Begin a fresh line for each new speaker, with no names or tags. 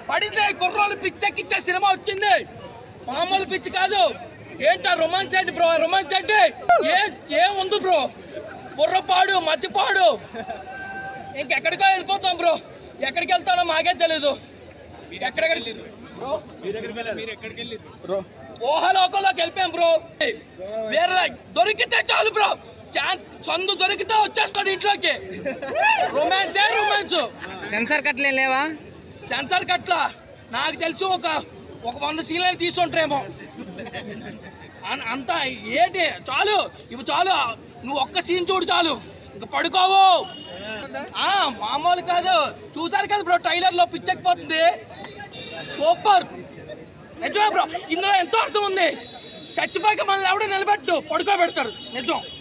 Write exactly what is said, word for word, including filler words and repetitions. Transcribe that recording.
పడితే కుర్రోళ్ళు పిచ్చెక్కిచ్చే సినిమా వచ్చింది, మామూలు పిచ్చి కాదు. ఏంటా రొమాన్స్ ఏంటి బ్రో? రొమాన్స్ అంటే ఏ ఏముంది బ్రో? బుర్రపాడు మధ్యపాడు, ఇంకెక్కడికో వెళ్ళిపోతాం బ్రో. ఎక్కడికి వెళ్తానో మాకే తెలీదు. ఎక్కడెక్కడికి బ్రో? ఊహలోకంలోకి వెళ్ళిపోయాం బ్రో. వేరే దొరికితే చాలు బ్రో, ఛాన్స్ సందు దొరికితే వచ్చేస్తాడు ఇంట్లోకి. రొమాన్స్ ఏ రొమాన్స్.
సెన్సార్ కట్లే లేవా?
సెన్సార్ కట్ల నాకు తెలుసు ఒక ఒక వంద సీన్లు తీసుకుంటారేమో అంతా. ఏంటి చాలు, ఇవి చాలు. నువ్వు ఒక్క సీన్ చూడు చాలు, ఇంకా పడుకోవు. మామూలు కాదు. చూసారు కదా బ్రో ట్రైలర్ లో, పిచ్చెక్కిపోతుంది. సూపర్ నిజమే బ్రో. ఇందులో ఎంతో అర్థం ఉంది. చచ్చిపోయాక మనల్ని ఎవడో నిలబెట్టు పడుకోబెడతారు. నిజం.